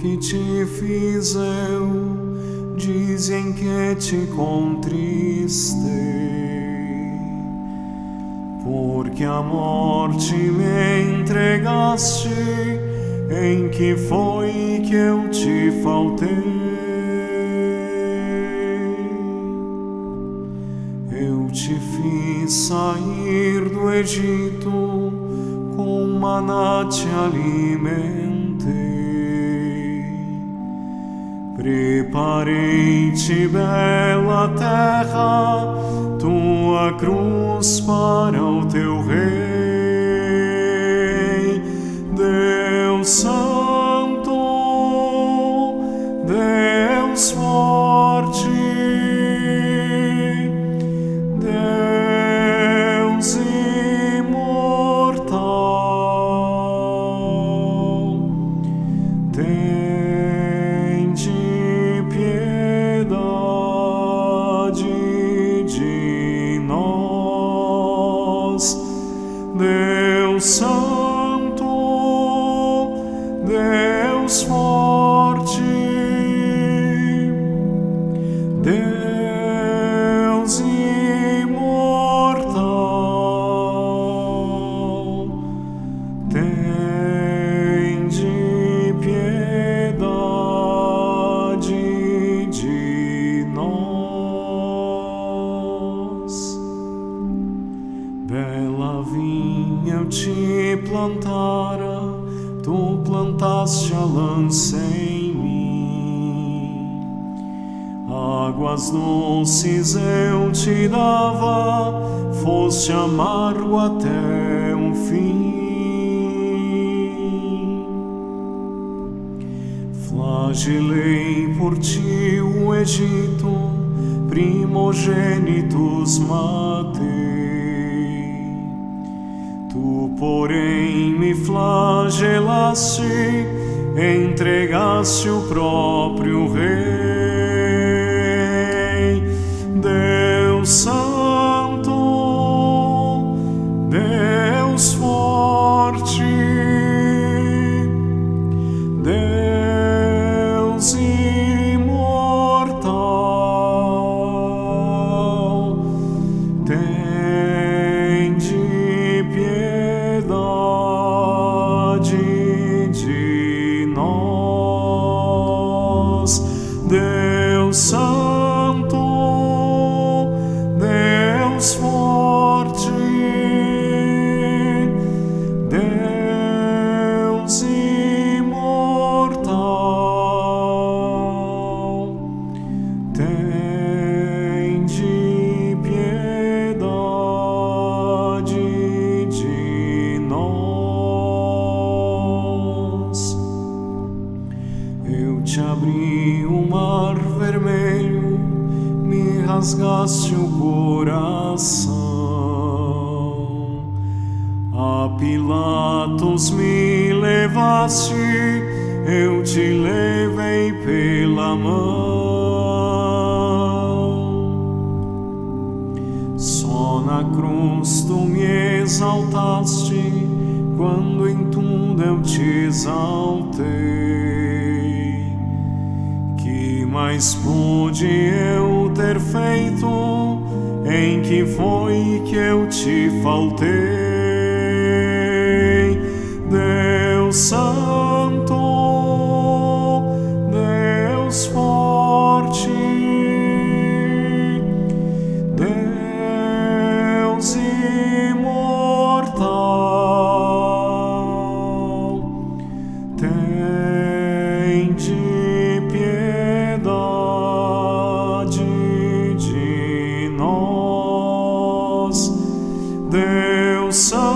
que te fiz eu, dizem que te contristei, porque a morte me entregaste, em que foi que eu te faltei? Eu te fiz sair do Egito, com maná te alimentei, preparei-te bela terra, tua cruz para o teu rei. Deus Santo, Deus forte, Deus imortal, tende piedade de nós. Deus Santo, Deus forte, Deus imortal, tende piedade de nós. Bela vinha eu te plantara, tu plantaste a lança em mim. Águas doces eu te dava, foste amargo até o fim. Flagelei por ti o Egito, primogênitos matei. Tu, porém, me flagelaste, entregaste o próprio Rei. Deus Santo, Deus forte, Deus imortal, tende piedade de nós. Deus Santo, Deus forte, Deus imortal, tende piedade de nós. Eu te abri o mar vermelho, me rasgaste o coração. A Pilatos me levaste, eu te levei pela mão. Só na cruz tu me exaltaste, quando em tudo eu te exaltei. Que mais pude eu ter feito, em que foi que eu te faltei? Deus Santo, Deus forte, Deus imortal, tende piedade de nós. Deus Santo,